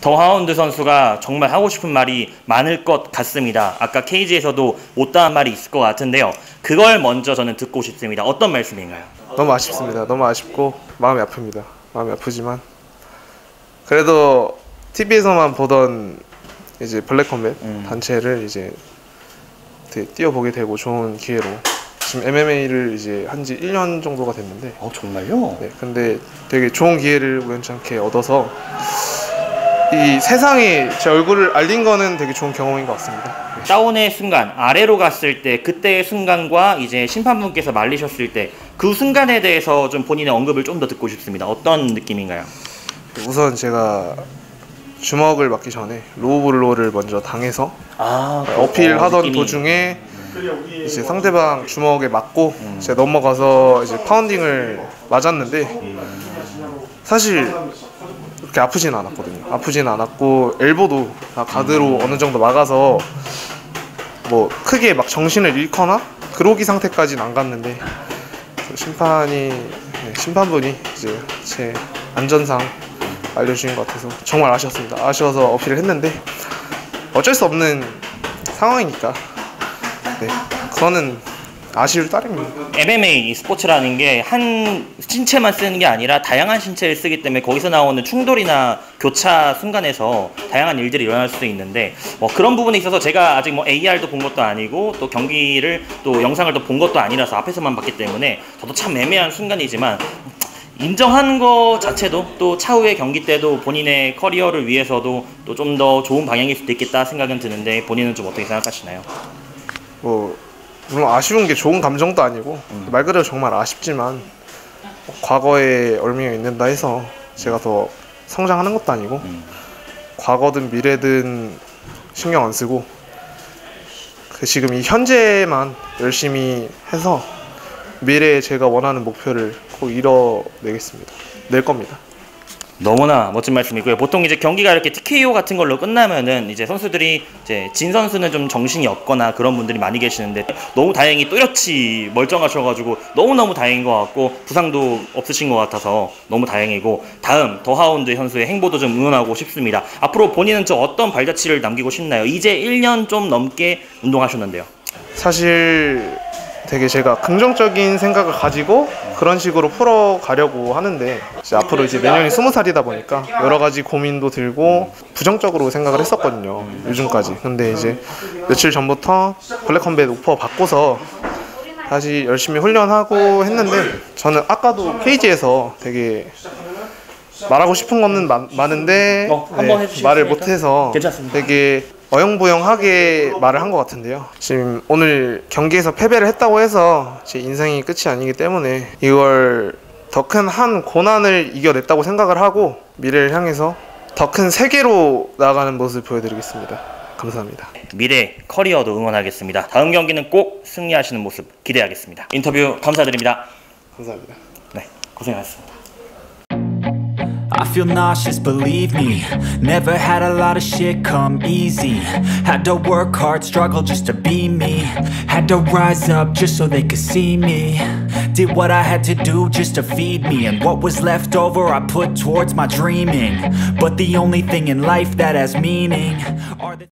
더하운드 선수가 정말 하고 싶은 말이 많을 것 같습니다. 아까 케이지에서도 못다한 말이 있을 것 같은데요. 그걸 먼저 저는 듣고 싶습니다. 어떤 말씀인가요? 너무 아쉽습니다. 너무 아쉽고 마음이 아픕니다. 마음이 아프지만 그래도 TV에서만 보던 이제 블랙컴뱃 단체를 이제 되게 뛰어보게 되고 좋은 기회로 지금 MMA를 이제 한지 1년 정도가 됐는데 정말요? 네, 근데 되게 좋은 기회를 우연찮게 얻어서 이 세상에 제 얼굴을 알린 거는 되게 좋은 경험인 것 같습니다. 네. 다운의 순간, 아래로 갔을 때 그때의 순간과 이제 심판분께서 말리셨을 때 그 순간에 대해서 좀 본인의 언급을 좀 더 듣고 싶습니다. 어떤 느낌인가요? 우선 제가 주먹을 맞기 전에 로우블로를 먼저 당해서 어필하던 느낌이... 도중에 이제 상대방 주먹에 맞고 제가 넘어가서 이제 파운딩을 맞았는데 사실 그렇게 아프진 않았거든요. 아프진 않았고 엘보도 다 가드로 어느 정도 막아서 뭐 크게 막 정신을 잃거나 그러기 상태까지는 안 갔는데 심판분이 이제 제 안전상 알려주신 것 같아서 정말 아쉬웠습니다. 아쉬워서 어필을 했는데 어쩔 수 없는 상황이니까 네, 그거는 아쉬울 따름입니다. MMA 스포츠라는 게 한 신체만 쓰는 게 아니라 다양한 신체를 쓰기 때문에 거기서 나오는 충돌이나 교차 순간에서 다양한 일들이 일어날 수도 있는데 그런 부분에 있어서 제가 아직 AR도 본 것도 아니고 또 경기를 또 영상을 또 본 것도 아니라서 앞에서만 봤기 때문에 저도 참 애매한 순간이지만 인정하는 것 자체도 또 차후의 경기 때도 본인의 커리어를 위해서도 또 좀 더 좋은 방향일 수도 있겠다 생각은 드는데 본인은 좀 어떻게 생각하시나요? 물론 아쉬운 게 좋은 감정도 아니고 말 그대로 정말 아쉽지만 과거에 얼미가 있는다 해서 제가 더 성장하는 것도 아니고 과거든 미래든 신경 안 쓰고 지금 이 현재만 열심히 해서 미래에 제가 원하는 목표를 꼭 이뤄내겠습니다. 낼 겁니다. 너무나 멋진 말씀이고요. 보통 이제 경기가 이렇게 TKO 같은 걸로 끝나면은 이제 선수들이 이제 진 선수는 좀 정신이 없거나 그런 분들이 많이 계시는데 너무 다행히 또렷이 멀쩡하셔가지고 너무너무 다행인 것 같고 부상도 없으신 것 같아서 너무 다행이고 다음 더하운드 선수의 행보도 좀 응원하고 싶습니다. 앞으로 본인은 저 어떤 발자취를 남기고 싶나요? 이제 1년 좀 넘게 운동하셨는데요. 사실 되게 제가 긍정적인 생각을 가지고 그런 식으로 풀어가려고 하는데 이제 앞으로 이제 내년이 20살이다 보니까 여러 가지 고민도 들고 부정적으로 생각을 했었거든요. 요즘까지. 근데 이제 며칠 전부터 블랙컴뱃 오퍼 받고서 다시 열심히 훈련하고 했는데 저는 아까도 케이지에서 되게 말하고 싶은 거는 많은데 말을 못해서 괜찮습니다. 되게 어영부영하게 말을 한 것 같은데요. 지금 오늘 경기에서 패배를 했다고 해서 제 인생이 끝이 아니기 때문에 이걸 더 큰 한 고난을 이겨냈다고 생각을 하고 미래를 향해서 더 큰 세계로 나아가는 모습을 보여드리겠습니다. 감사합니다. 미래 커리어도 응원하겠습니다. 다음 경기는 꼭 승리하시는 모습 기대하겠습니다. 인터뷰 감사드립니다. 감사합니다. 네, 고생하셨습니다. I feel nauseous, believe me. Never had a lot of shit come easy. Had to work hard, struggle just to be me. Had to rise up just so they could see me. Did what I had to do just to feed me. And what was left over I put towards my dreaming. But the only thing in life that has meaning are the